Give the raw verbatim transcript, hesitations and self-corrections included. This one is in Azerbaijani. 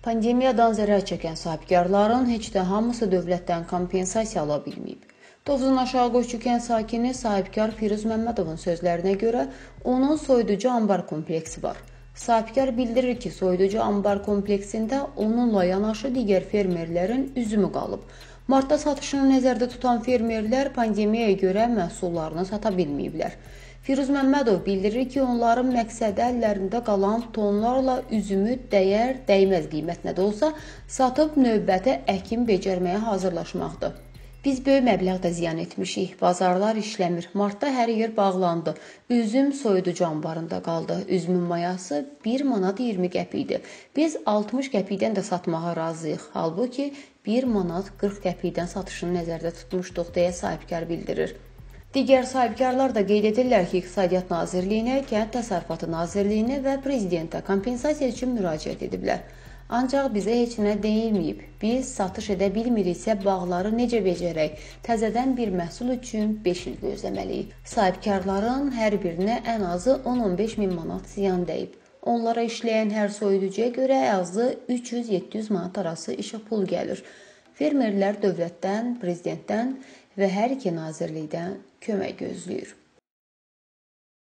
Pandemiyadan zərər çəkən sahibkarların heç də hamısı dövlətdən kompensasiya ala bilməyib. Tovuzun Aşağı Qoçukən sakini sahibkar Firuz Məmmədovun sözlərinə görə onun soyuducu ambar kompleksi var. Sahibkar bildirir ki, soyuducu ambar kompleksində onunla yanaşı digər fermerlərin üzümü qalıb. Martda satışını nəzərdə tutan fermerlər pandemiyaya görə məhsullarını sata bilməyiblər. Firuz Məmmədov bildirir ki, onların məqsədi əllərində qalan tonlarla üzümü dəyər, dəyməz qiymətinə də olsa satıb növbəti əkin becərməyə hazırlaşmaqdır. Biz böyük məbləğdə ziyan etmişik, bazarlar işləmir, martda hər yer bağlandı, üzüm soyuducu ambarında qaldı, üzümün mayası bir manat iyirmi qəpikdir. Biz altmış qəpikdən də satmağa razıyıq, halbuki bir manat qırx qəpikdən satışını nəzərdə tutmuşduq, deyə sahibkar bildirir. Digər sahibkarlar da qeyd edirlər ki, İqtisadiyyat Nazirliyinə, Kənd Təsərrüfatı Nazirliyinə və Prezidentə kompensasiya üçün müraciət ediblər. Ancaq bizə heç nə deyilməyib. Biz satış edə bilmiriksə bağları necə becərək? Təzədən bir məhsul üçün beş il gözləməliyik. Sahibkarların hər birinə ən azı on on beş min manat ziyan dəyib. Onlara işləyən hər soyuducuya görə azı üç yüz yeddi yüz manat arası işə pul gəlir. Fermerlər dövlətdən, prezidentdən və hər iki nazirlikdən kömək gözləyir.